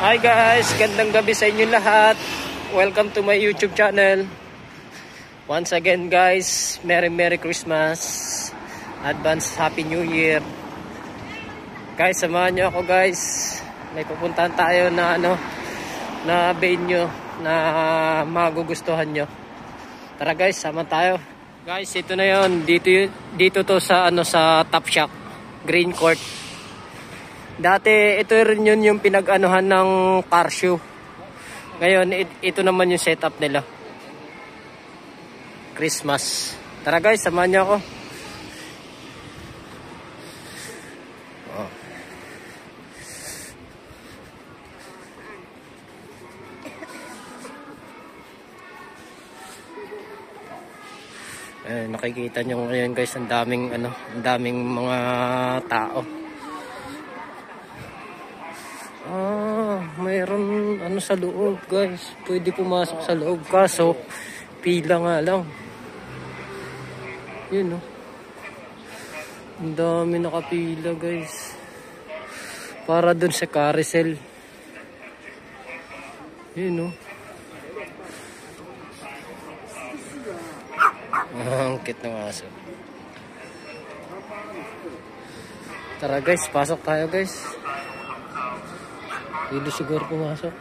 Hi guys, gandang gabi sa inyo lahat. Welcome to my YouTube channel. Once again guys, Merry Christmas. Advance Happy New Year. Guys, samahan nyo ako guys. May pupuntahan tayo na na venue na magugustuhan nyo. Tara guys, sama tayo. Guys, ito na yon. Dito to sa sa Top Shop, Green Court. Dati ito rin yun yung pinag-anuhan ng car show. Ngayon ito naman yung setup nila. Christmas. Tara guys, samahan niyo ako. Nakikita nyo ngayon guys, ang daming mga tao. Mayroon sa loob guys. Pwede pumasok sa loob kaso pila nga lang. Yun ang dami nakapila guys. Para dun sa carousel. Yun ang cute ng aso. Tara guys, pasok tayo guys. Hindi siguro pumasok.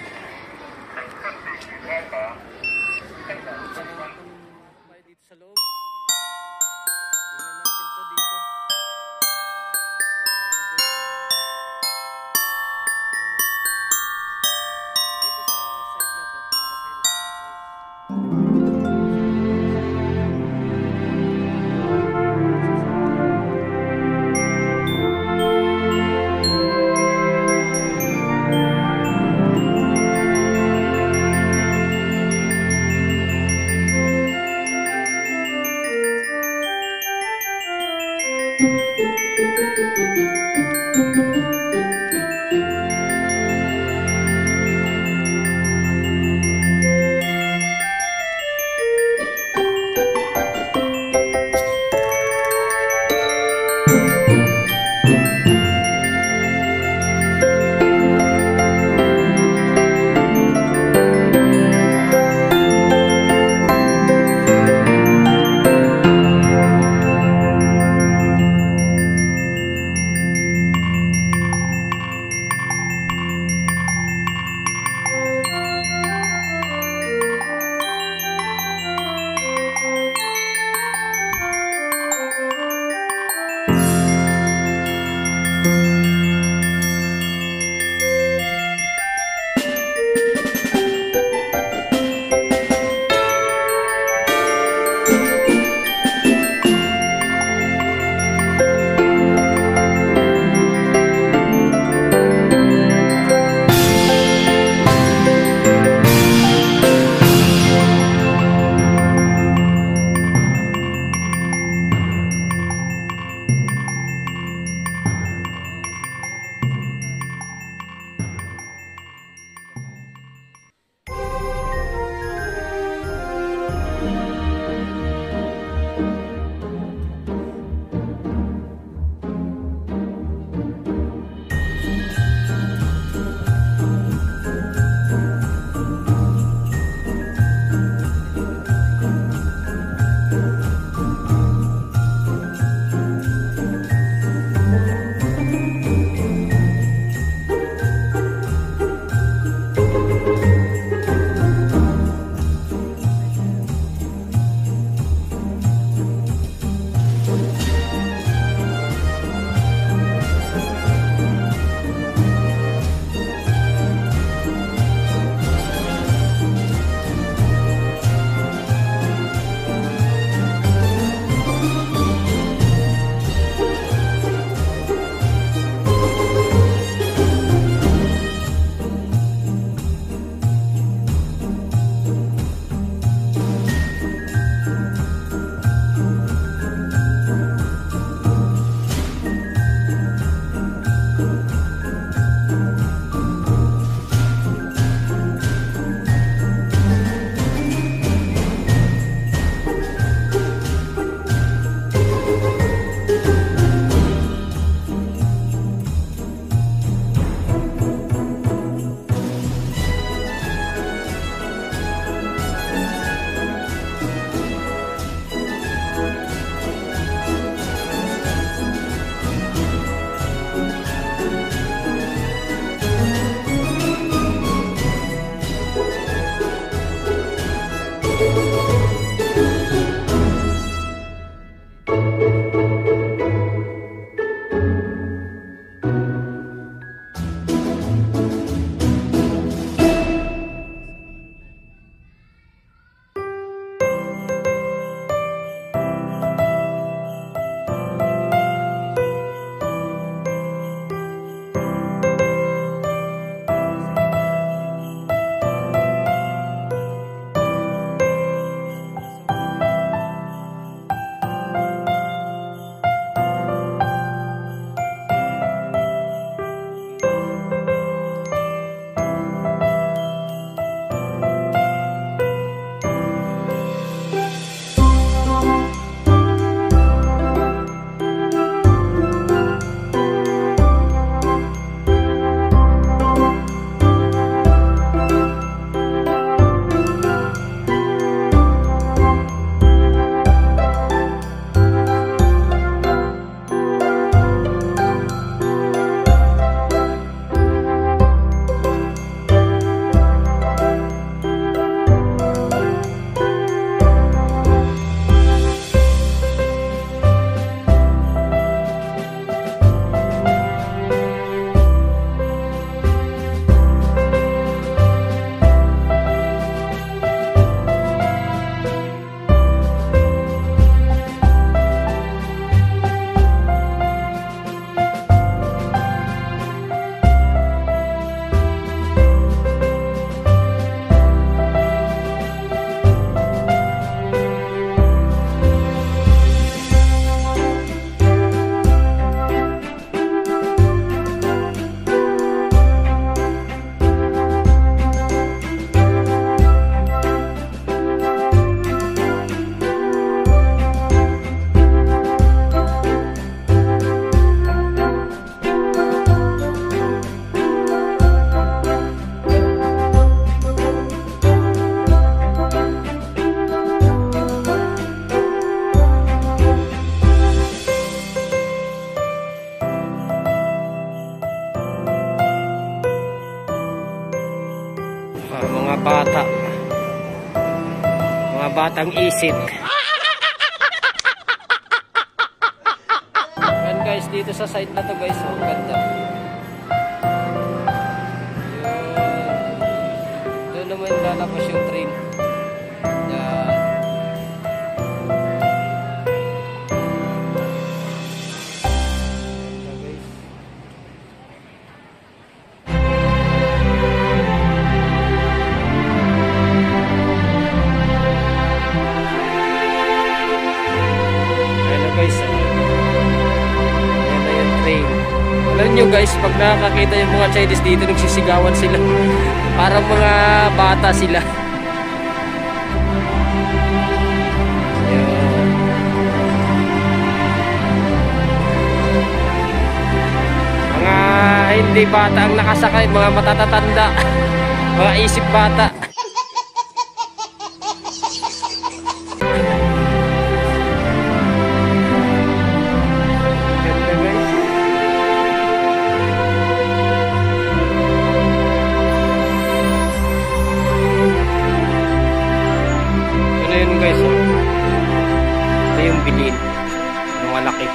Dito sa loob. Tingnan natin to dito. Dito sa side na to, carousel. Batang isip. Yan guys, dito sa side na to guys, oh, ganda. Doon naman lalabas yung train. Yan. Alam nyo guys, pag nakakita yung mga Chinese dito, nagsisigawan sila. Parang mga bata sila. Ayan. Mga hindi bata ang nakasakay, mga matatatanda. Mga isip bata. Guys, oh. Ito yung bilin ng malaki.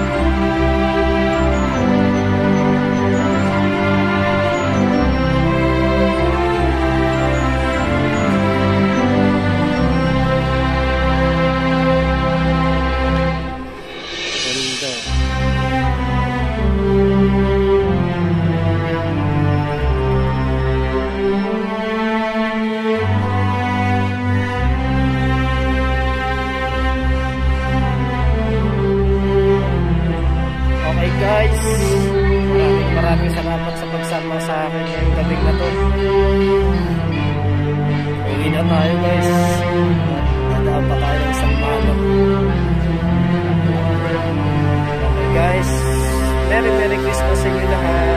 Ganda. Guys, maraming salamat sa pagsama sa akin ngayong gabing na to. Uwi na tayo guys. Dadaan pa tayo ng isang malam. Okay guys, Merry Christmas sa inyo lahat.